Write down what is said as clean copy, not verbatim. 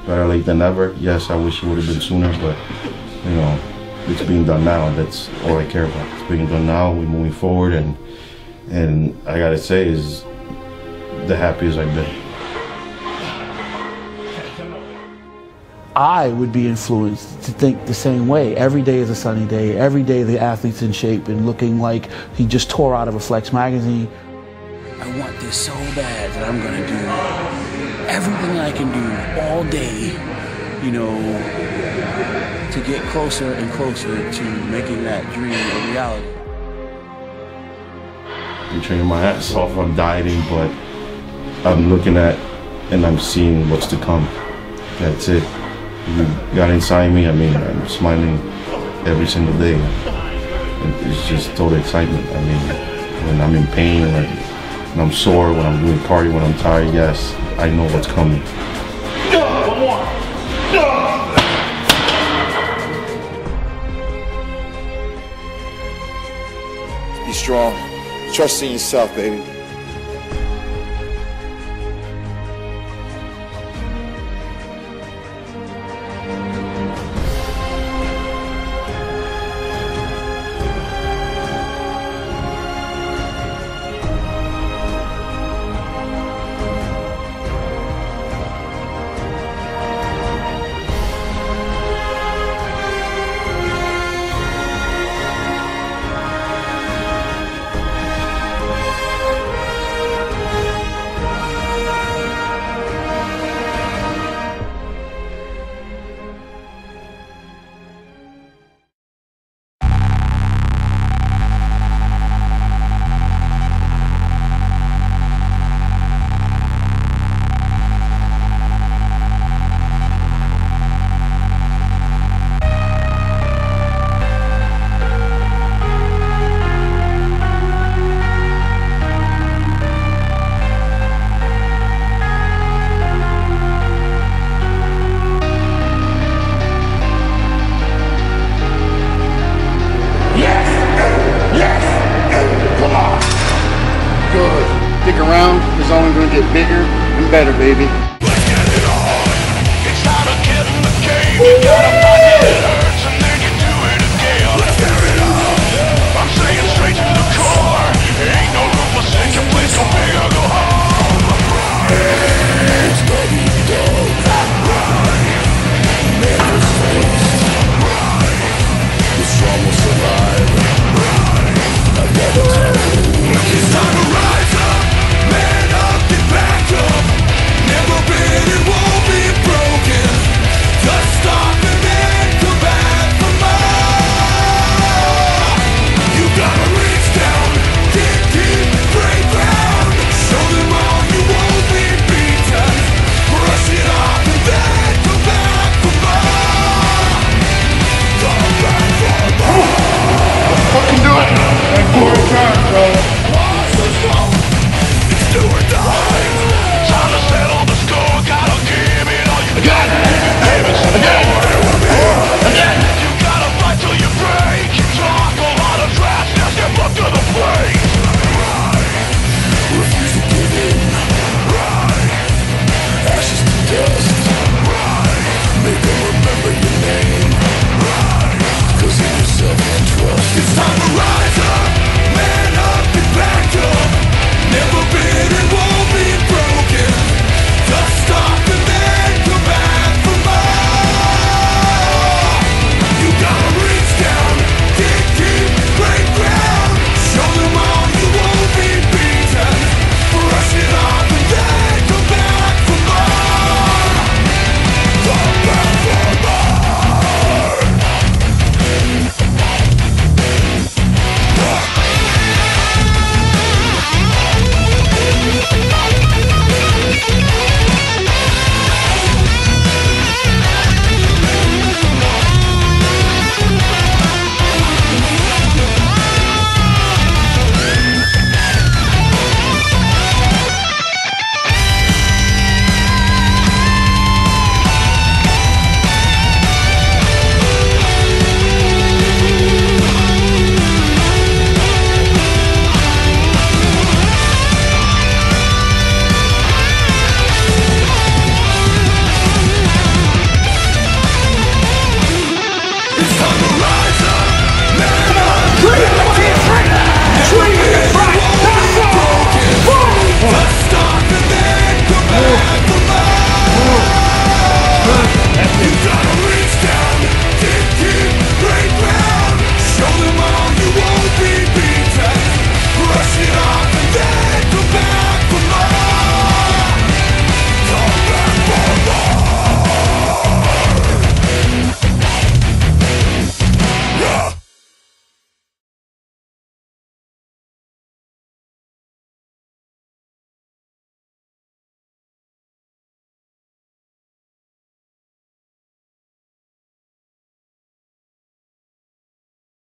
better late than never. Yes, I wish it would have been sooner, but you know, it's being done now, and that's all I care about. It's being done now. We're moving forward, and I gotta say, is the happiest I've been. I would be influenced to think the same way. Every day is a sunny day. Every day the athlete's in shape and looking like he just tore out of a Flex magazine. I want this so bad that I'm gonna do everything I can do all day, you know, to get closer and closer to making that dream a reality. I'm training my ass off, I'm dieting, but I'm looking at and I'm seeing what's to come. That's it. You got inside me, I mean, I'm smiling every single day. And it's just total excitement. I mean, when I'm in pain, when I'm sore, when I'm doing cardio, when I'm tired, yes, I know what's coming. One more. Be strong. Trust in yourself, baby. Stick around, it's only going to get bigger and better, baby. Let's get it on. It's time to get in the game. You gotta fight it.